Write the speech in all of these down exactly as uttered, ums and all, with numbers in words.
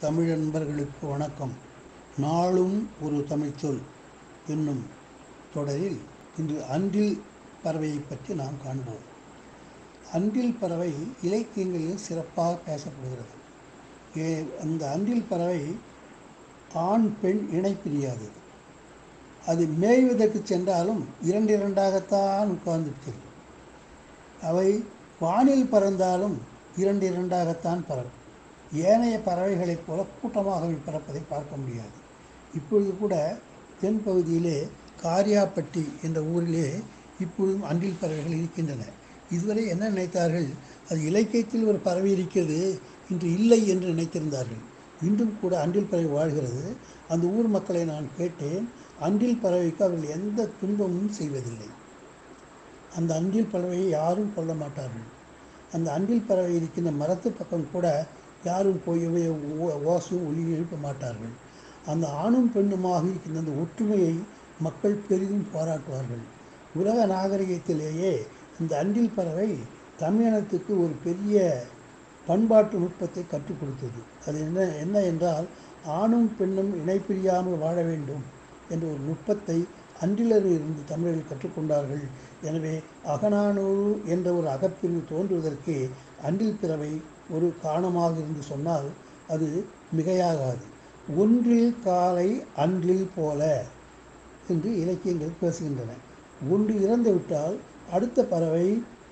தமிழ் நண்பர்களுக்கு வணக்கம். நாளும் ஒரு தமிழ்ச்சொல் என்னும் தொடரில் இன்று அன்றில் பறவையை பற்றி நாம் காண்போம். அன்றில் பறவை இலக்கியங்களில் சிறப்பாக பேசப்படுகிறது. ஏ அந்த அன்றில் பறவை ஆண் பெண் இணை பிரியாது. அது மேய்வதற்கு சென்றாலும் இரண்டு இரண்டாகத்தான் உட்கார்ந்திருக்கிறது. அவை வானில் பறந்தாலும் இரண்டு இரண்டாகத்தான் பறக்கும். ஏனைய பறவைகளைப் போல கூட்டமாக பறப்பதை பார்க்க முடியாது. இப்பொழுது கூட தென்பகுதியிலே காரியாப்பட்டி என்ற ஊரிலே இப்பொழுதும் அன்றில் பறவைகள் இருக்கின்றன. இதுவரை என்ன நினைத்தார்கள், அது இலக்கியத்தில் ஒரு பறவை இருக்கிறது, இன்று இல்லை என்று நினைத்திருந்தார்கள். இன்றும் கூட அன்றில் பறவை வாழ்கிறது. அந்த ஊர் மக்களை நான் கேட்டேன், அன்றில் பறவைக்கு அவர்கள் எந்த துன்பமும் செய்வதில்லை. அந்த அன்றில் பறவையை யாரும் கொல்ல மாட்டார்கள். அந்த அன்றில் பறவை இருக்கின்ற மரத்து பக்கம் கூட யாரும் போய் ஓசையும் ஒளி எழுப்ப மாட்டார்கள். அந்த ஆணும் பெண்ணுமாக இருக்கின்ற அந்த ஒற்றுமையை மக்கள் பெரிதும் பாராட்டுவார்கள். உலக நாகரிகத்திலேயே இந்த அன்றில் பறவை தமிழினத்துக்கு ஒரு பெரிய பண்பாட்டு நுட்பத்தை கற்றுக் கொடுத்தது. அது என்ன என்ன என்றால், ஆணும் பெண்ணும் இணை பிரியாமல் வாழ வேண்டும் என்ற ஒரு நுட்பத்தை அன்றிலிருந்து இருந்து தமிழர்கள் கற்றுக்கொண்டார்கள். எனவே அகநானூறு என்ற ஒரு அகப்பிரிவு தோன்றுவதற்கு அன்றில் பறவை ஒரு காரணமாக இருந்து சொன்னால் அது மிகையாகாது. ஒன்றில் காலை அன்றில் போல என்று இலக்கியங்கள் பேசுகின்றன. ஒன்று இறந்து விட்டால் அடுத்த பறவை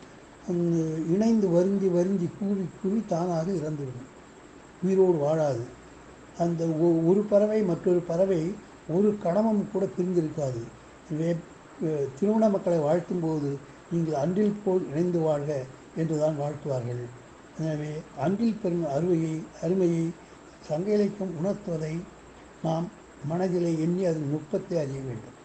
இணைந்து வருந்தி வருந்தி கூவி கூவி தானாக இறந்துவிடும், உயிரோடு வாழாது. அந்த ஒரு பறவை மற்றொரு பறவை ஒரு கணமும் கூட பிரிந்திருக்காது. எனவே திருமண மக்களை வாழ்த்தும் போது நீங்கள் அன்றில் போல் இணைந்து வாழ்க என்றுதான் வாழ்த்துவார்கள். எனவே அன்றில் பெறும் அருமையை அருமையை சங்க இலக்கியம் உணர்த்துவதை நாம் மனதிலே எண்ணி அதன் நுட்பத்தை அறிய வேண்டும்.